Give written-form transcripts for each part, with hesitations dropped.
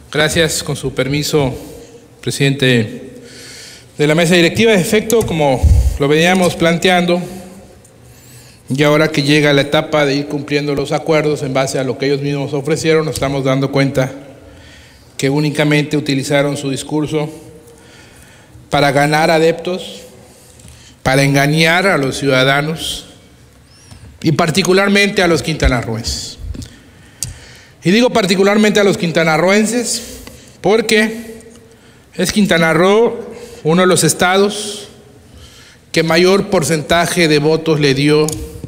Gracias, con su permiso, presidente de la mesa directiva. De efecto, como lo veníamos planteando, y ahora que llega la etapa de ir cumpliendo los acuerdos en base a lo que ellos mismos ofrecieron, nos estamos dando cuenta que únicamente utilizaron su discurso para ganar adeptos, para engañar a los ciudadanos y particularmente a los quintanarroenses. Y digo particularmente a los quintanarroenses porque es Quintana Roo uno de los estados que mayor porcentaje de votos le dio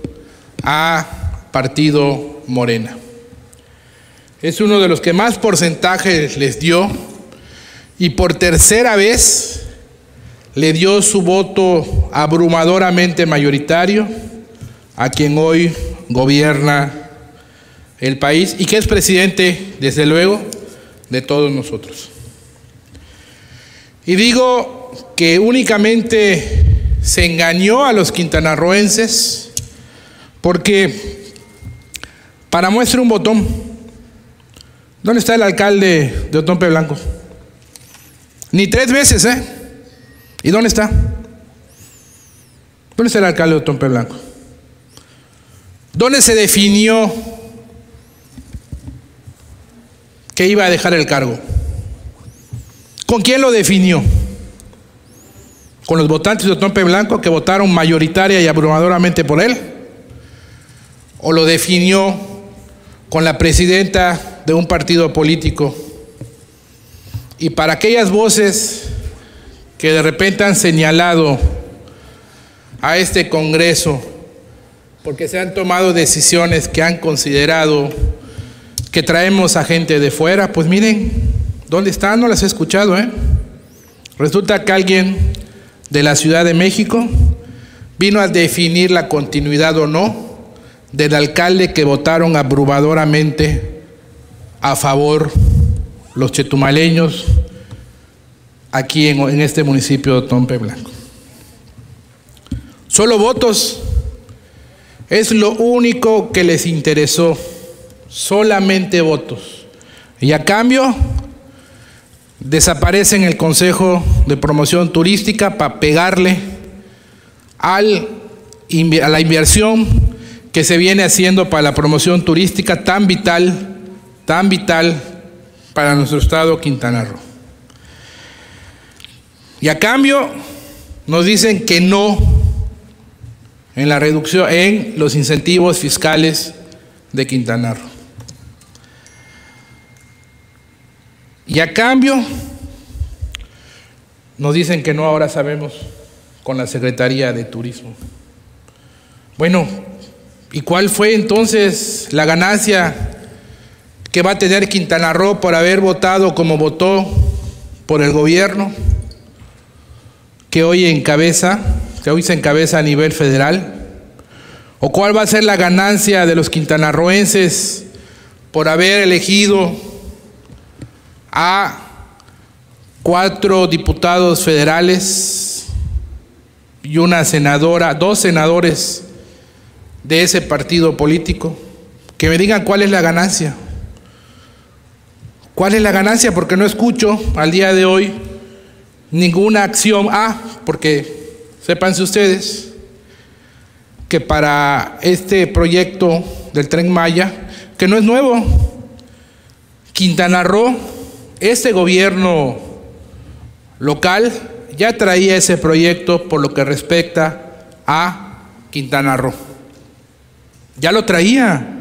a partido Morena. Es uno de los que más porcentaje les dio y por tercera vez le dio su voto abrumadoramente mayoritario a quien hoy gobierna el país y que es presidente, desde luego, de todos nosotros. Y digo que únicamente se engañó a los quintanarroenses porque, para muestra un botón, ¿dónde está el alcalde de Otompe Blanco? Ni 3 veces, ¿eh? ¿Y dónde está? ¿Dónde está el alcalde de Otompe Blanco? ¿Dónde se definió que iba a dejar el cargo? ¿Con quién lo definió? ¿Con los votantes de Otompe Blanco que votaron mayoritaria y abrumadoramente por él? ¿O lo definió con la presidenta de un partido político? Y para aquellas voces que de repente han señalado a este Congreso porque se han tomado decisiones que han considerado que traemos a gente de fuera, pues miren, ¿dónde están? No las he escuchado, ¿eh? Resulta que alguien de la Ciudad de México vino a definir la continuidad o no del alcalde que votaron abrumadoramente a favor los chetumaleños aquí en este municipio de Otompe Blanco. Solo votos es lo único que les interesó, solamente votos. Y a cambio desaparecen el Consejo de Promoción Turística para pegarle a la inversión que se viene haciendo para la promoción turística tan vital para nuestro estado Quintana Roo. Y a cambio nos dicen que no en la reducción, en los incentivos fiscales de Quintana Roo. Y a cambio nos dicen que no, ahora sabemos, con la Secretaría de Turismo. Bueno, ¿y cuál fue entonces la ganancia que va a tener Quintana Roo por haber votado como votó por el gobierno que hoy se encabeza a nivel federal? ¿O cuál va a ser la ganancia de los quintanarroenses por haber elegido a 4 diputados federales y una senadora, 2 senadores de ese partido político? Que me digan cuál es la ganancia. ¿Cuál es la ganancia? Porque no escucho al día de hoy ninguna acción. Porque sépanse ustedes que para este proyecto del Tren Maya, que no es nuevo, Quintana Roo, este gobierno local ya traía ese proyecto por lo que respecta a Quintana Roo. Ya lo traía.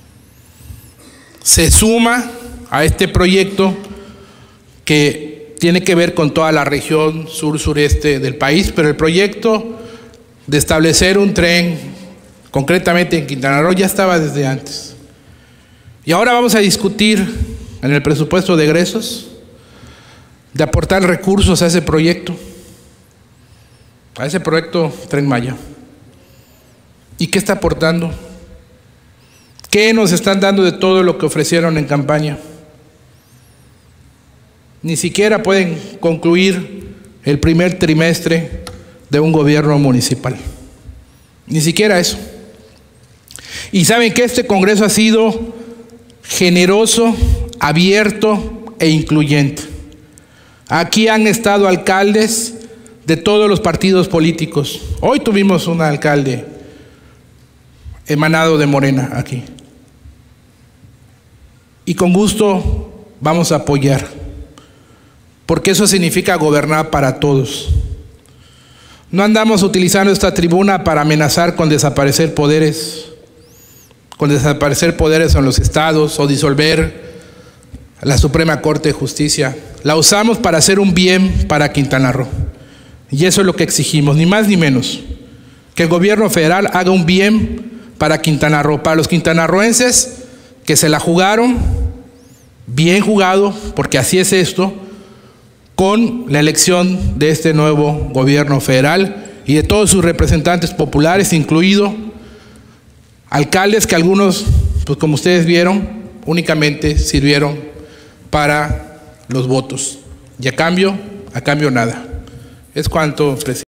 Se suma a este proyecto que tiene que ver con toda la región sur-sureste del país, pero el proyecto de establecer un tren, concretamente en Quintana Roo, ya estaba desde antes. Y ahora vamos a discutir en el presupuesto de egresos de aportar recursos a ese proyecto Tren Maya. ¿Y qué está aportando? ¿Qué nos están dando de todo lo que ofrecieron en campaña? Ni siquiera pueden concluir el primer trimestre de un gobierno municipal. Ni siquiera eso. Y saben que este Congreso ha sido generoso, abierto, e incluyente. Aquí han estado alcaldes de todos los partidos políticos. Hoy tuvimos un alcalde emanado de Morena aquí. Y con gusto vamos a apoyar, porque eso significa gobernar para todos. No andamos utilizando esta tribuna para amenazar con desaparecer poderes en los estados o disolver la Suprema Corte de Justicia. La usamos para hacer un bien para Quintana Roo. Y eso es lo que exigimos, ni más ni menos. Que el gobierno federal haga un bien para Quintana Roo, para los quintanarroenses que se la jugaron, bien jugado, porque así es esto, con la elección de este nuevo gobierno federal y de todos sus representantes populares, incluido alcaldes que algunos, pues como ustedes vieron, únicamente sirvieron para los votos. Y a cambio nada. Es cuanto, presidente.